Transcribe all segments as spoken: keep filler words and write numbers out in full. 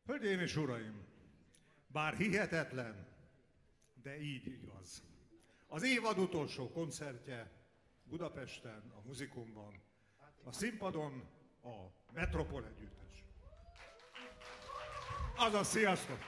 Hölgyeim és uraim, bár hihetetlen, de így igaz. Az évad utolsó koncertje Budapesten, a Muzikumban, a színpadon a Metropol együttes. Azaz, sziasztok!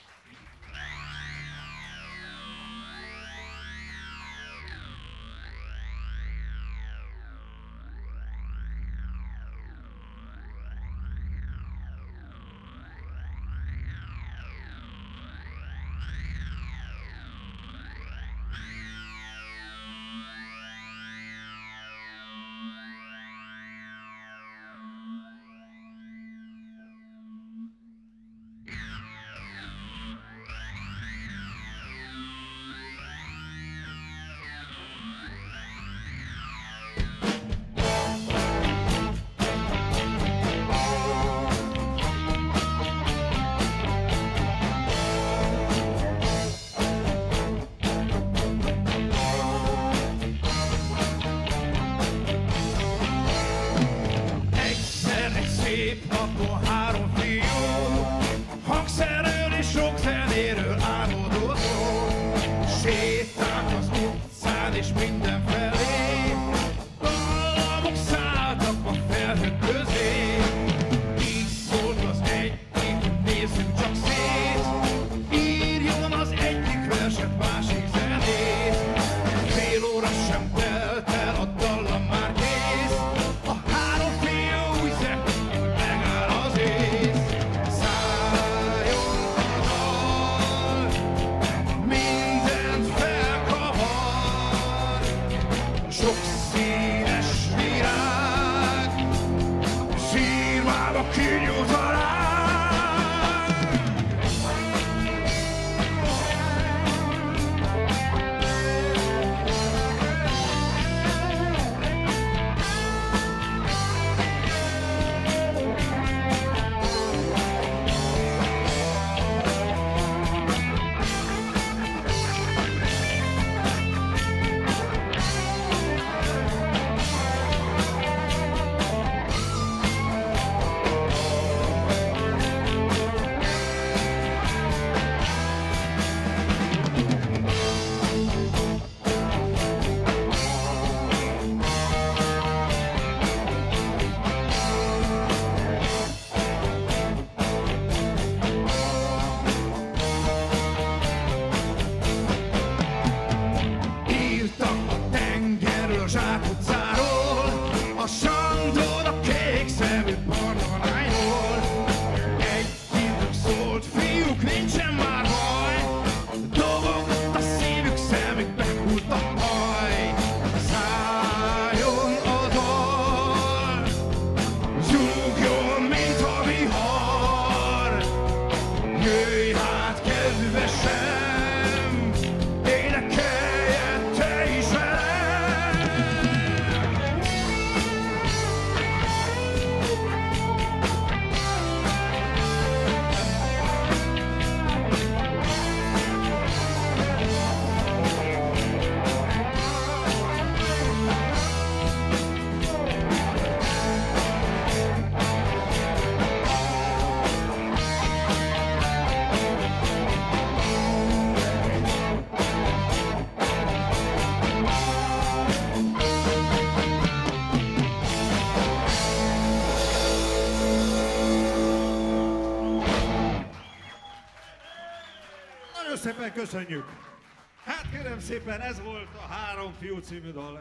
Szépen köszönjük! Hát kérem szépen, ez volt a Három fiú című dal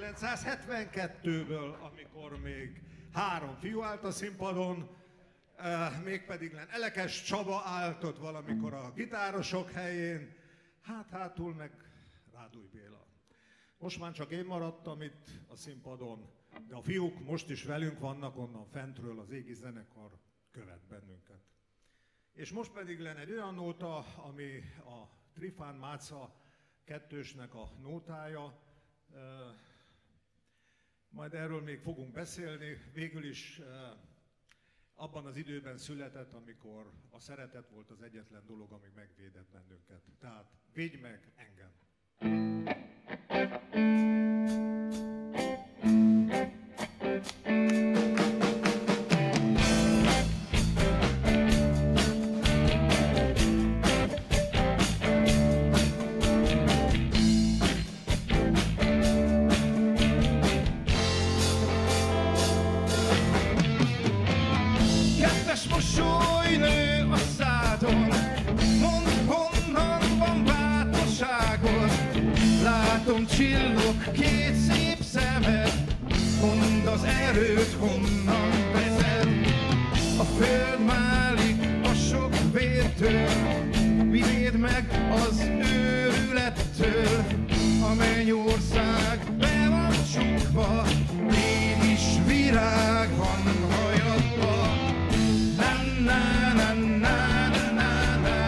ezerkilencszázhetvenkettőből, amikor még három fiú állt a színpadon, eh, mégpedig Elekes Csaba állt ott valamikor a gitárosok helyén, hát hátul meg Rádúj Béla. Most már csak én maradtam itt a színpadon, de a fiúk most is velünk vannak onnan fentről, az égi zenekar követ bennünket. És most pedig lenne egy olyan nóta, ami a Trifán Máca kettősnek a nótája. Majd erről még fogunk beszélni. Végül is abban az időben született, amikor a szeretet volt az egyetlen dolog, ami megvédett bennünket. Tehát védj meg engem! Kedves mosolynő a szádon, mondd, honnan van bátorságod. Látom csillog két szép szemed, mondd az erőt honnan vezet. A föld málik a sok vértől, vidd meg az őrülettől. A mennyország be van csukva, mégis virág van hajadva. Na na na na na na na.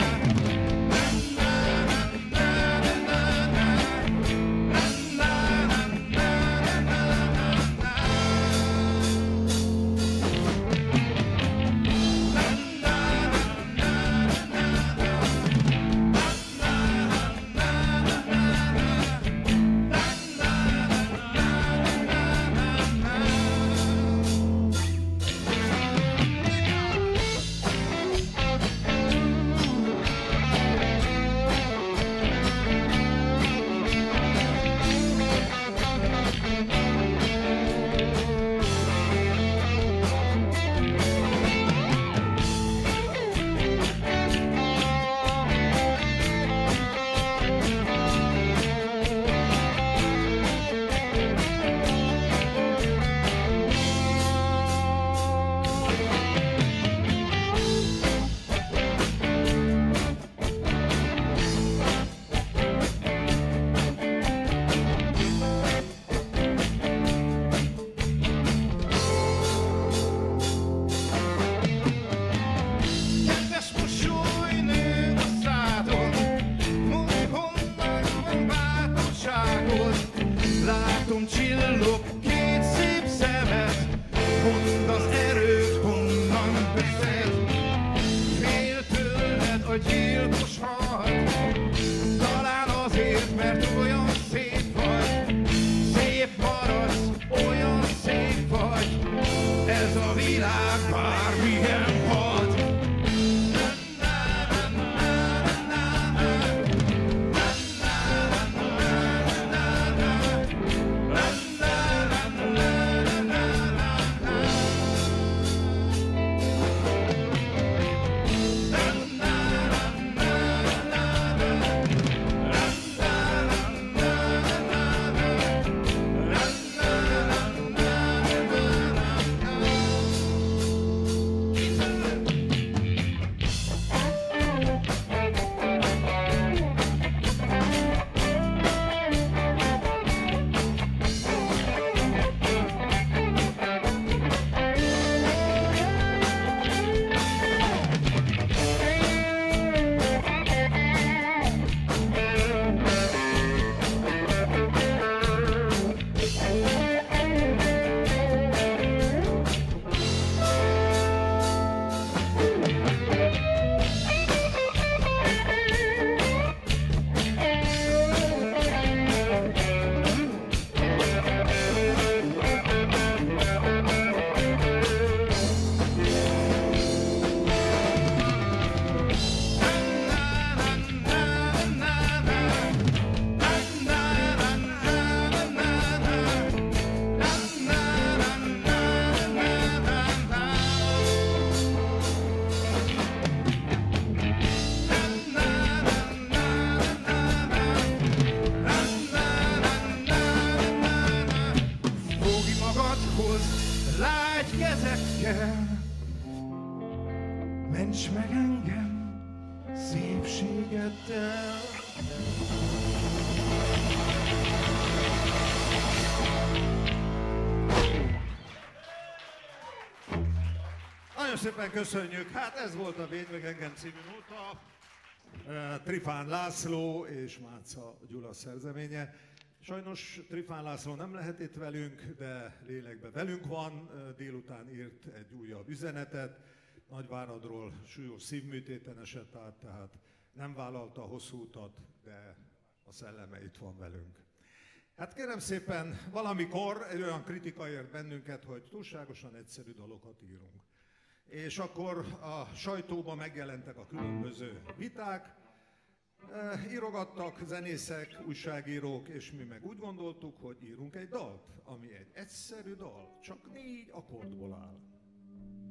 Ments meg engem szépségeddel. Nagyon szépen köszönjük. Hát ez volt a Védj meg engem című nóta. Trifán László és Máca Gyula szerzeménye. Sajnos Trifán László nem lehet itt velünk, de lélekben velünk van. Délután írt egy újabb üzenetet. Nagyváradról súlyos szívműtéten esett át, tehát nem vállalta a hosszú utat, de a szelleme itt van velünk. Hát kérem szépen, valamikor egy olyan kritika ért bennünket, hogy túlságosan egyszerű dalokat írunk. És akkor a sajtóban megjelentek a különböző viták, írogattak zenészek, újságírók, és mi meg úgy gondoltuk, hogy írunk egy dalt, ami egy egyszerű dal, csak négy akkordból áll.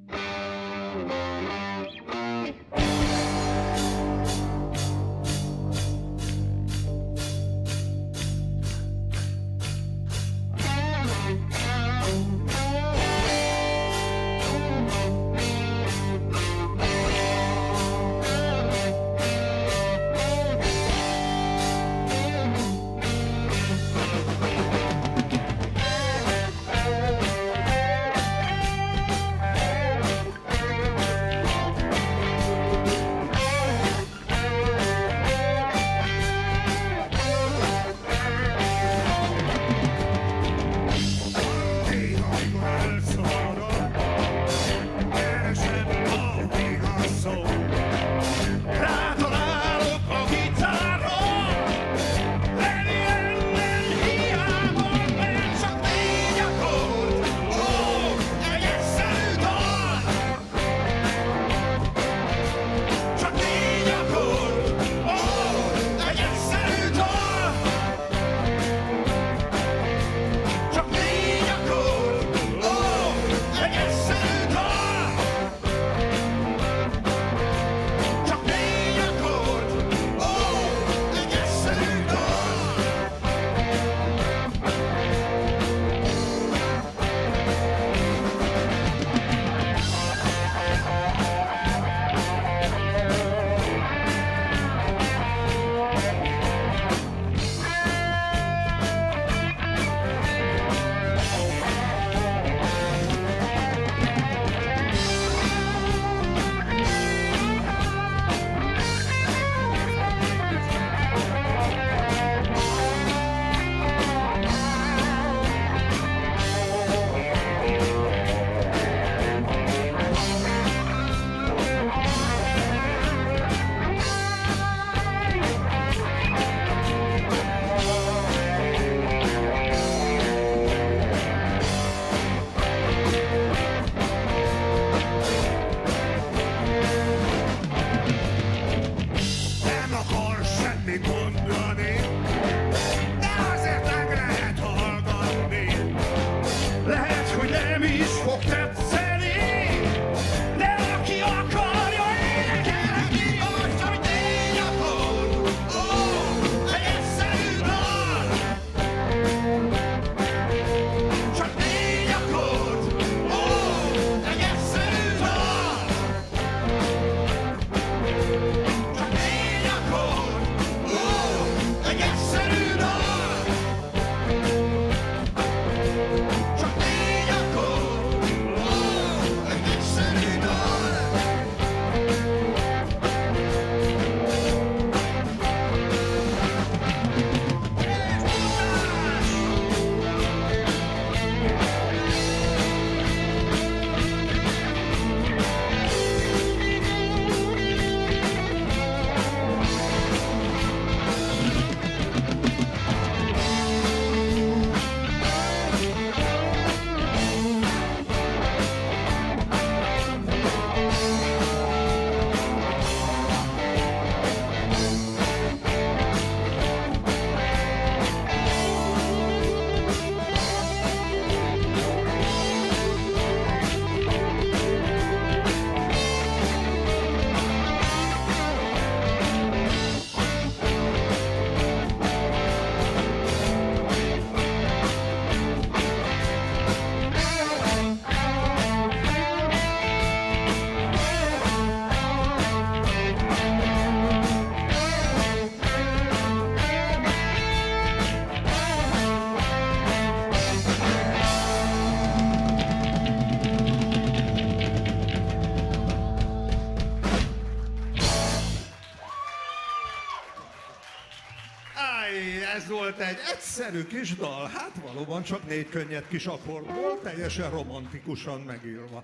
Ez volt egy egyszerű kis dal, hát valóban csak négy könnyed kis akkordból, teljesen romantikusan megírva.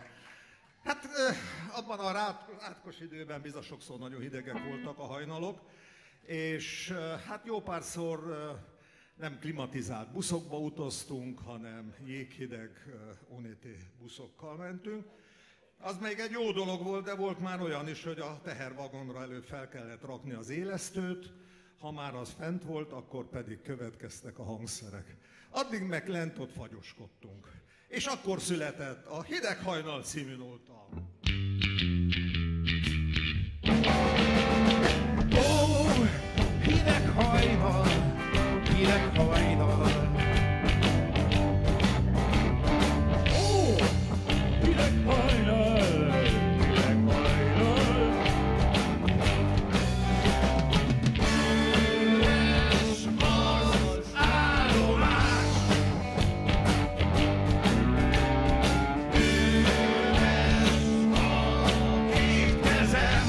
Hát abban a rátkos időben bizony sokszor nagyon hidegek voltak a hajnalok, és hát jó párszor nem klimatizált buszokba utaztunk, hanem jéghideg o en té buszokkal mentünk. Az még egy jó dolog volt, de volt már olyan is, hogy a tehervagonra előbb fel kellett rakni az élesztőt, ha már az fent volt, akkor pedig következtek a hangszerek. Addig meg lent ott fagyoskodtunk. és akkor született a Hideg hajnal című nóta. Ó, hideg hajnal, hideg hajnal. Ó, hideg hajnal, hideg hajnal. Üres az állomás, üres a két kezem.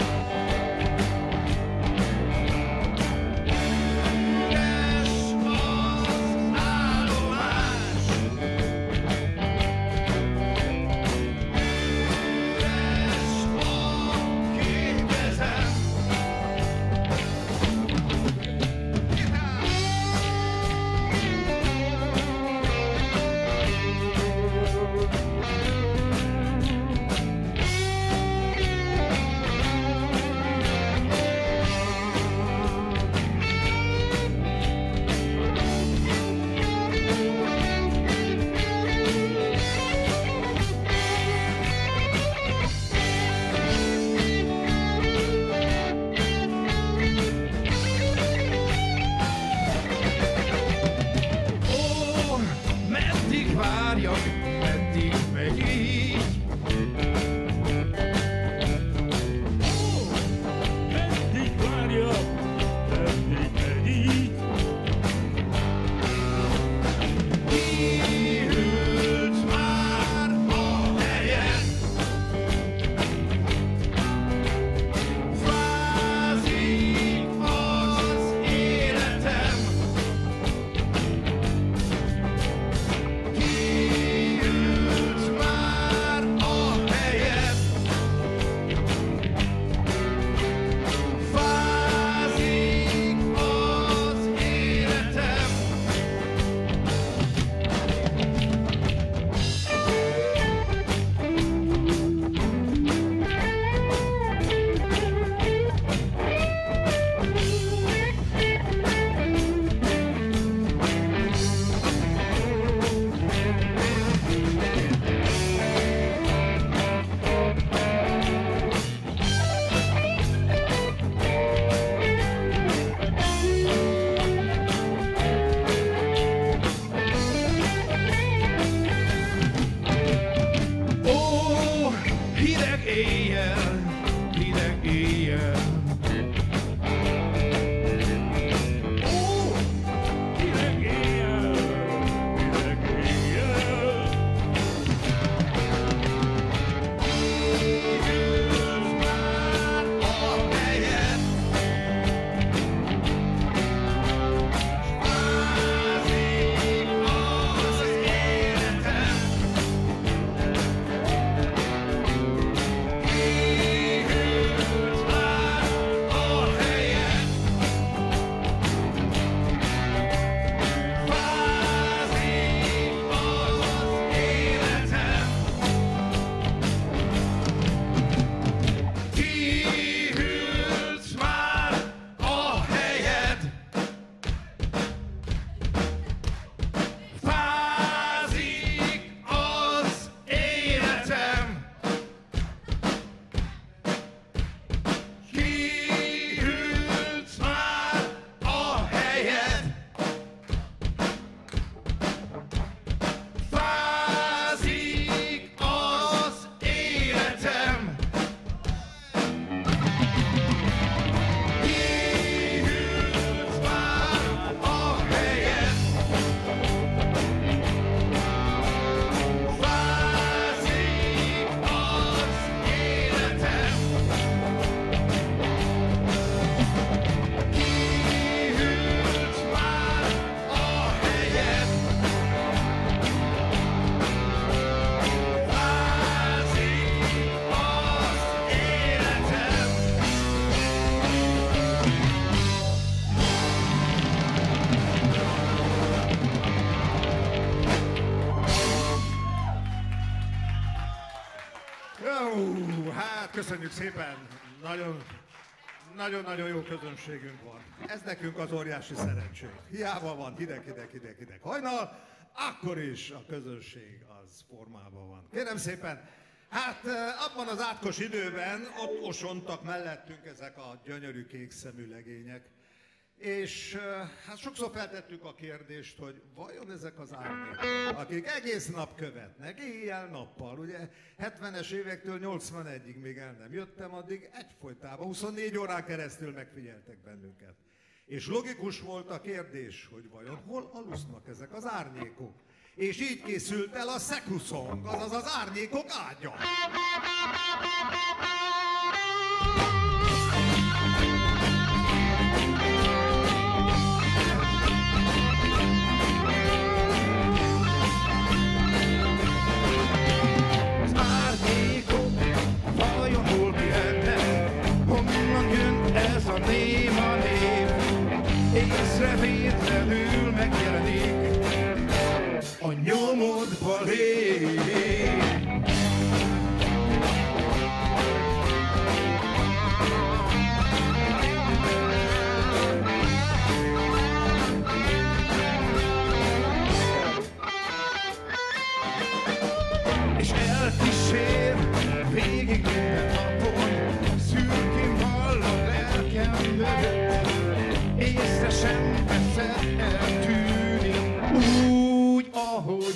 Köszönjük szépen, nagyon, nagyon-nagyon jó közönségünk van. Ez nekünk az óriási szerencsénk. Hiába van hideg, hideg, hideg, hideg hajnal, akkor is a közönség az formában van. Kérem szépen, hát abban az átkos időben ott osontak mellettünk ezek a gyönyörű kékszemű legények, és hát sokszor feltettük a kérdést, hogy vajon ezek az árnyékok, akik egész nap követnek, éjjel-nappal, ugye hetvenes évektől nyolcvanegyig még el nem jöttem, addig egyfolytában huszonnégy órán keresztül megfigyeltek bennünket. És logikus volt a kérdés, hogy vajon hol alusznak ezek az árnyékok. És így készült el a Szekuszong, azaz az árnyékok ágya. Az árnyékok vajon hol pihennek? Honnan jön ez a néma név? Észrevétlenül megjelenik a nyomodba lép. És elkísér végig minden napon, szürkén hall a lelkem mögött, észre sem veszed, eltűnik úgy, ahogy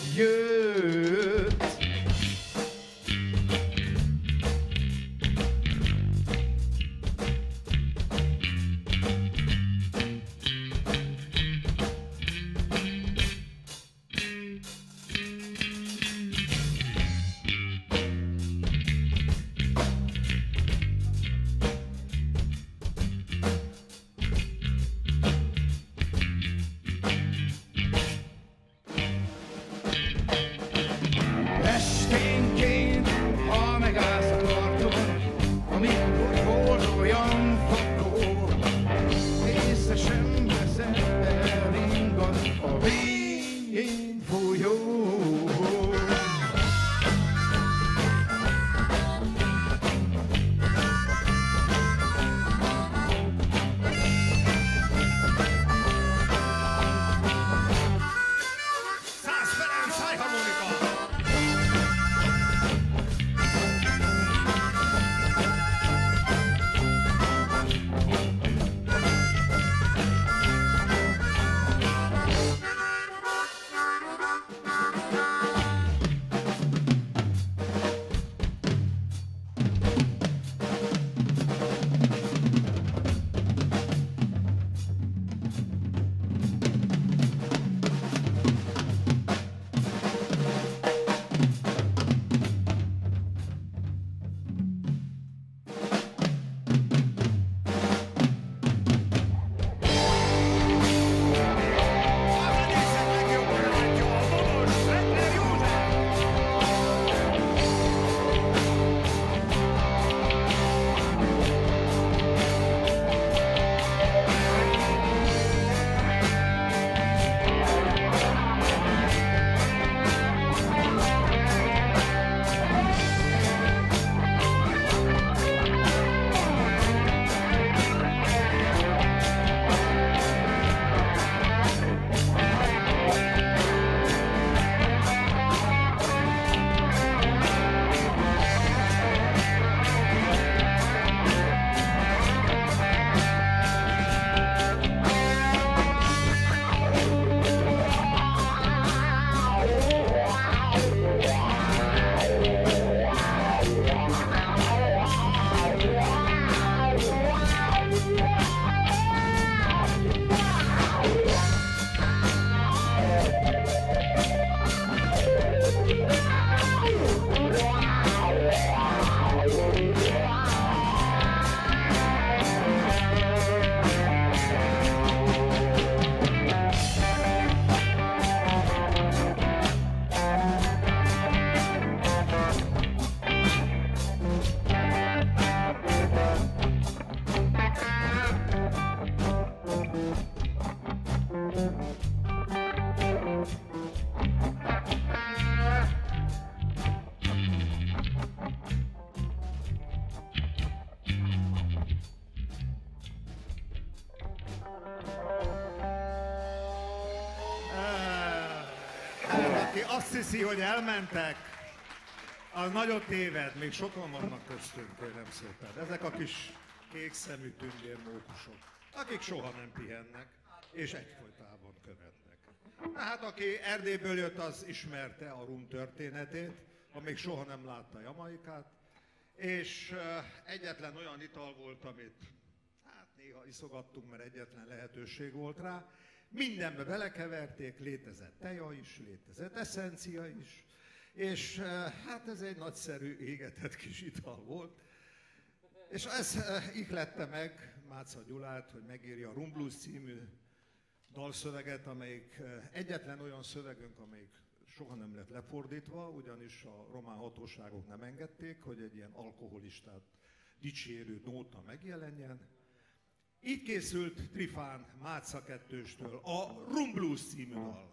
azt hiszi, hogy elmentek, az nagyon téved, még sokan vannak köztünk, kérem szépen. Ezek a kis kékszemű tündérmókusok, akik soha nem pihennek, és egyfolytában követnek. Na hát, aki Erdélyből jött, az ismerte a rum történetét, amíg soha nem látta Jamaikát, és uh, egyetlen olyan ital volt, amit hát néha iszogattunk, mert egyetlen lehetőség volt rá. Mindenbe belekeverték, létezett teja is, létezett eszencia is, és uh, hát ez egy nagyszerű égetett kis ital volt. És ez uh, ihlette meg Mácsa Gyulát, hogy megírja a Rum Blues című dalszöveget, amelyik uh, egyetlen olyan szövegünk, amelyik soha nem lett lefordítva, ugyanis a román hatóságok nem engedték, hogy egy ilyen alkoholistát dicsérő nóta megjelenjen. Így készült Trifán Mácsa kettőstől a Rum Blues című dal.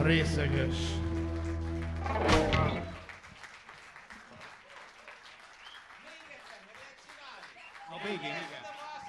részeges. A végén, igen.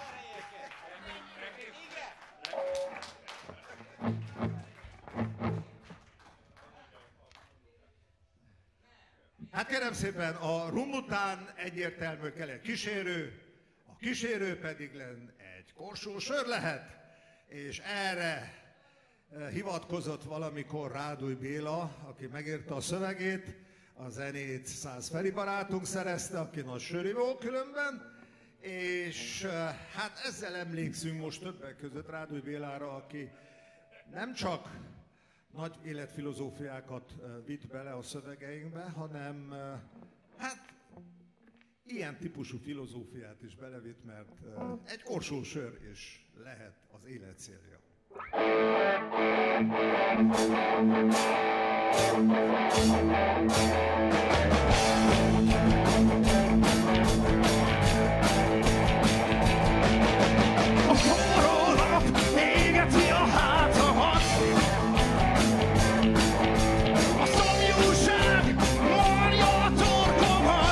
Hát kérem szépen, a rum után egyértelmű kell egy kísérő, a kísérő pedig len egy korsó sör lehet, és erre hivatkozott valamikor Ráduly Béla, aki megírta a szövegét, a zenét Szász Feri barátunk szerezte, aki nagy sörivó különben, és hát ezzel emlékszünk most többek között Ráduly Bélára, aki nem csak nagy életfilozófiákat vitt bele a szövegeinkbe, hanem hát ilyen típusú filozófiát is belevitt, mert egy korsó sör is lehet az élet célja. A forró nap égeti a hátamat, a szomjúság marja a torkomat,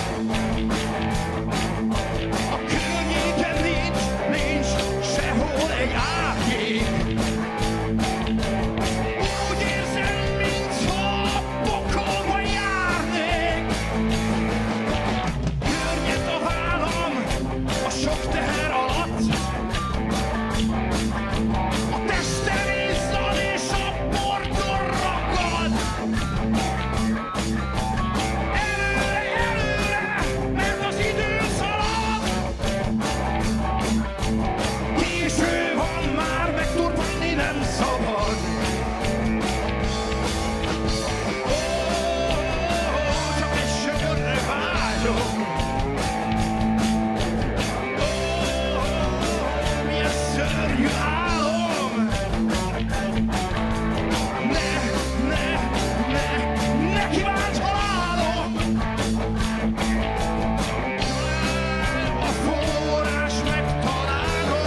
a környéken nincs, nincs sehol egy árnyék. Úgy érzem, mintha a pokolba járnék. Környed a vállam a sok teher alatt, a testem izzad és a bordon ragad. Előre, előre, mert az idő szalad. Késő van már, megtorpanni nem szabad. Ó, csak egy sörre vágyom. Ó, milyen szörnyű álom. Ne, ne, ne, ne kívánt halálom. A forrás megtalálom.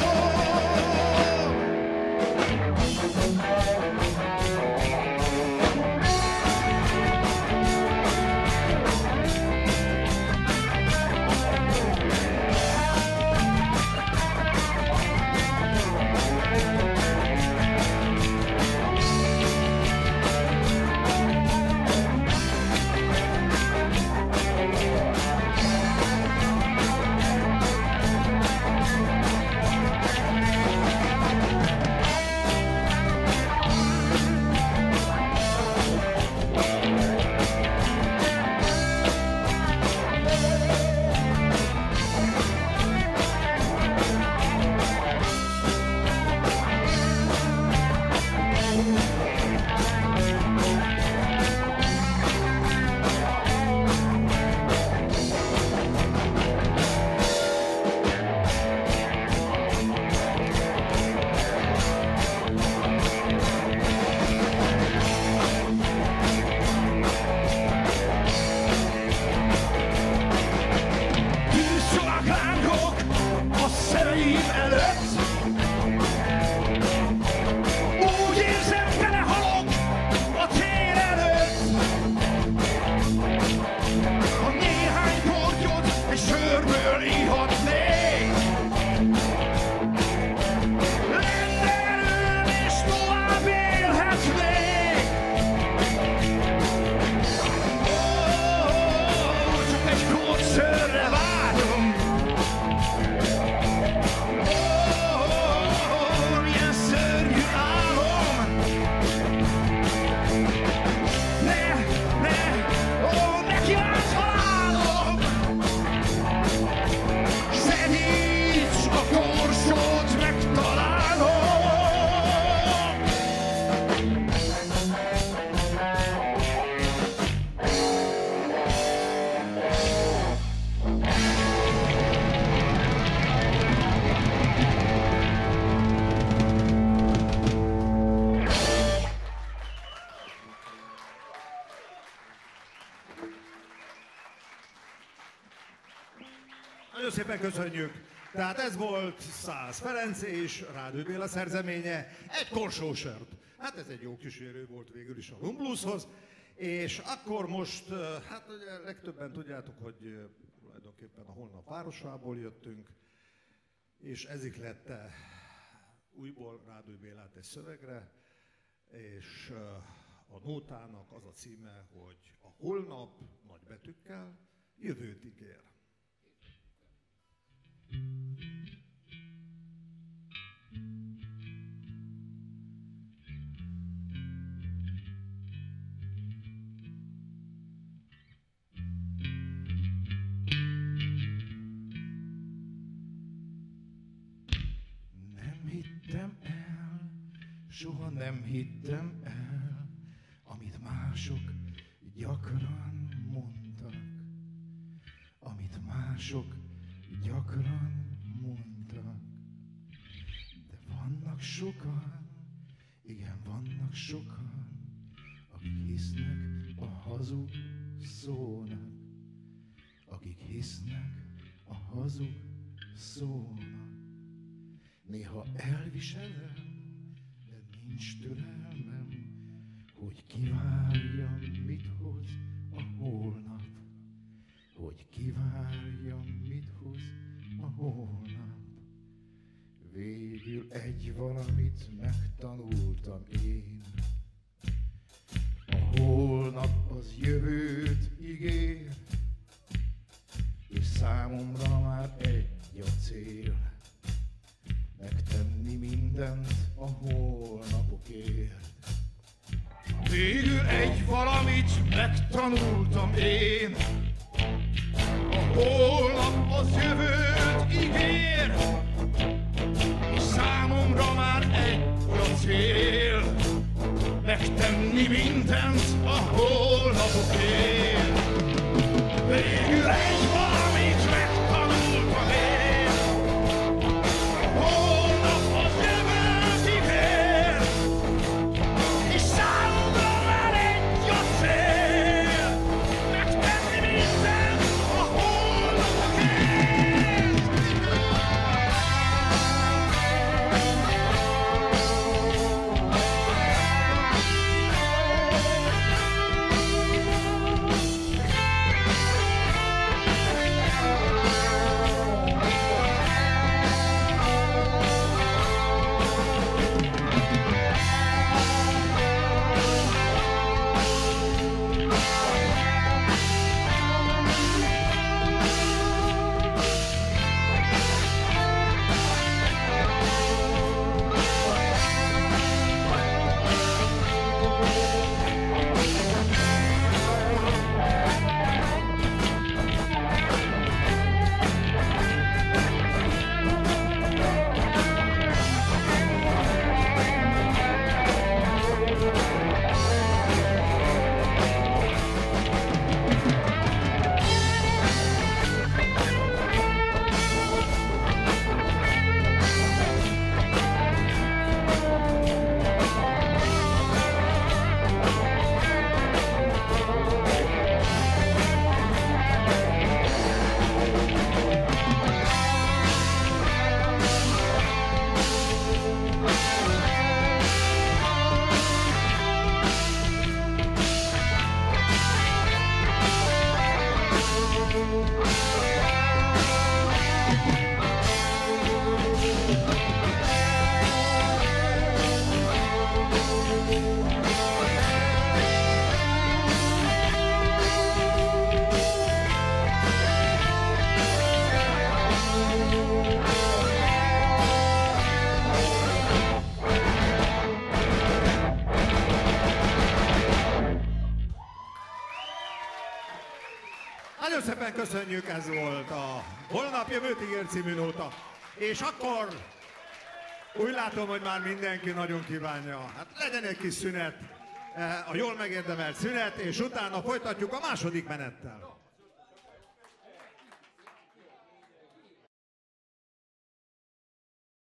Tűzszalák lángok a szemeim előtt. Úgy érzem, belehalok a tér előtt. Ha néhány portyot egy sörből ihatnék, lenne erőm és tovább élhetnék. Ó, csak egy korty sörre vágyom. Ó, milyen szörnyű álom. Ne, ne, ó, ne kívánt halálom. Segíts a korsót megtalálnom. Nagyon szépen köszönjük. Tehát ez volt Szász Ferenc és Ráduly Béla szerzeménye, egy korsó sört. Hát ez egy jó kísérő volt végül is a Lumblueshoz. És akkor most, hát ugye legtöbben tudjátok, hogy tulajdonképpen a Holnap városából jöttünk, és ez ihlette újból Ráduly Bélát egy szövegre, és a nótának az a címe, hogy a holnap nagy betűkkel jövőt ígér. Soha nem hittem el, amit mások gyakran mondtak, amit mások gyakran mondtak. De vannak sokan, igen, vannak sokan, akik hisznek a hazug szónak, akik hisznek a hazug szónak. Néha elviselem, nincs türelmem, hogy kivárjam, mit hoz a holnap. Hogy kivárjam, mit hoz a holnap. Végül egy valamit megtanultam én. A holnap az jövőt ígér, és számomra már egy a cél. Megtenni mindent a holnapokért. Végül egy valamit megtanultam én. A holnap az jövőt ígér, és számomra már egy a cél. Megtenni mindent a holnapokért. Végül egy valamit megtanultam én. Nagyon szépen köszönjük, ez volt a Holnap jövőt ígér című nóta. És akkor úgy látom, hogy már mindenki nagyon kívánja. Hát legyen egy kis szünet, a jól megérdemelt szünet, és utána folytatjuk a második menettel.